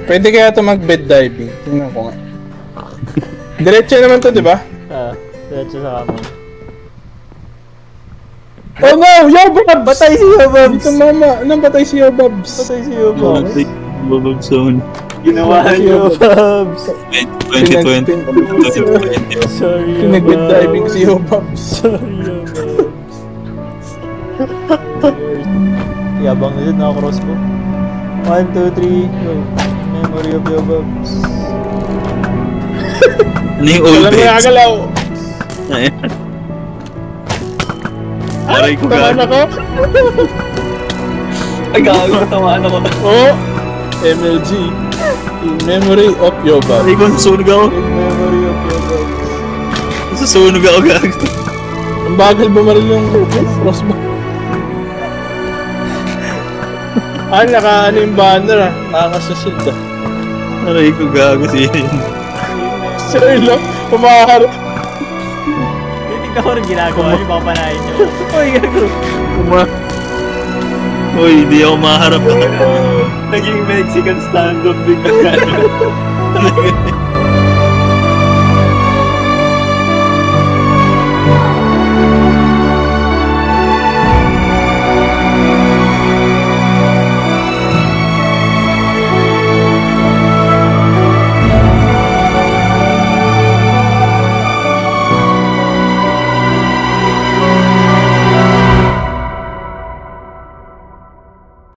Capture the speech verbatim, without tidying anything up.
Pwede kaya ito mag-bed diving. Tingnan ko nga. Diretso naman to, di ba? Ah, diretso sa kamo. Oh no! Yobabs! Patay si Yobabs! Dito mama! Anong patay si Yobabs? Patay si Yobabs! Patay si Yobabs zone. Ginawa si Yobabs! twenty twenty. Sorry Yobabs! Pinag-bed diving si Yobabs. Sorry Yobabs! Yabang na dyan, naka-cross ko. one, two, three, go! Memory of Yobabs. Ano yung old Alam mo babes? nakagalaw! Aray ko Tamaan gago. ako! Ay gago, tamaan ako. Oh! M L G. In memory of Yobabs. Aray ko, nasusunog ako. In memory of Yobabs. Nasusunog ako gago. Ang bagal bumaril yung crossbow. Ah, naka ano yung banner ah. Nakakasashield ah. Aray ko gago siya. Sir lang, pumaharap. Tingnan ko rin ginagawa niyo, papanayin niyo. Uy, gago! Kuma... Uy, hindi ako maharap. Naging Mexican standoff din ka.